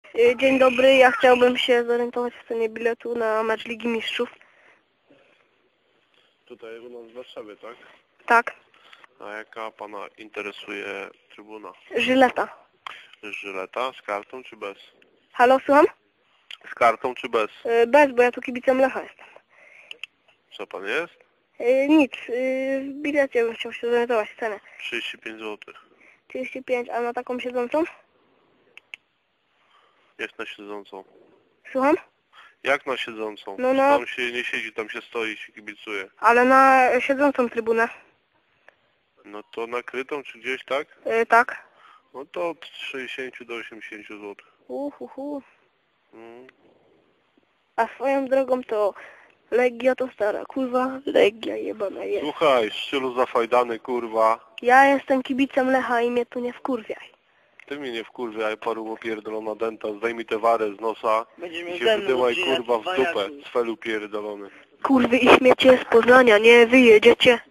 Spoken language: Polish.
Dzień dobry, ja chciałbym się zorientować w cenie biletu na mecz Ligi Mistrzów. Tutaj u nas w Warszawie, tak? Tak. A jaka pana interesuje trybuna? Żyleta. Żyleta? Z kartą czy bez? Halo, słucham? Z kartą czy bez? Bez, bo ja tu kibicem Lecha jestem. Co pan jest? Nic, w bilecie bym chciał się zorientować w cenę. 35 zł. 35, a na taką siedzącą? Jest na siedzącą. Słucham? Jak na siedzącą? No, Tam się nie siedzi, tam się stoi, się kibicuje. Ale na siedzącą trybunę. No to nakrytą czy gdzieś, tak? Tak. No to od 60 do 80 zł. A swoją drogą to Legia to stara, kurwa, Legia jebana jest. Słuchaj, szczylu zafajdany, kurwa. Ja jestem kibicem Lecha i mnie tu nie wkurwiaj. Ty mnie nie wkurwiaj, paru opierdolona denta, zdejmij tę warę z nosa Będziemy i się ze mną, wydymaj, czy kurwa, w jaki dupę, wariat. z felu pierdolony. Kurwy i śmiecie z Poznania, nie wyjedziecie.